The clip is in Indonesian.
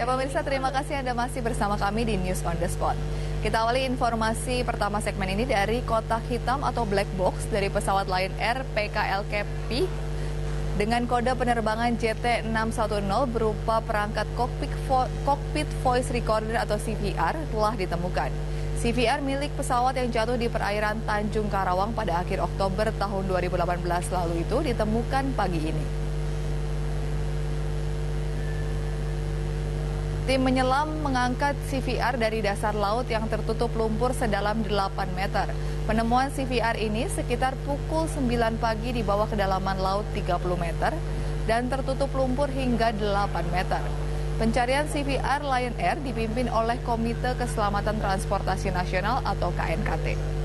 Ya pemirsa, terima kasih Anda masih bersama kami di News on the Spot. Kita awali informasi pertama segmen ini dari kotak hitam atau black box dari pesawat Lion Air PKLKP dengan kode penerbangan JT610 berupa perangkat cockpit voice recorder atau CVR telah ditemukan. CVR milik pesawat yang jatuh di perairan Tanjung Karawang pada akhir Oktober tahun 2018 lalu itu ditemukan pagi ini. Tim menyelam mengangkat CVR dari dasar laut yang tertutup lumpur sedalam 8 meter. Penemuan CVR ini sekitar pukul 9 pagi di bawah kedalaman laut 30 meter dan tertutup lumpur hingga 8 meter. Pencarian CVR Lion Air dipimpin oleh Komite Keselamatan Transportasi Nasional atau KNKT.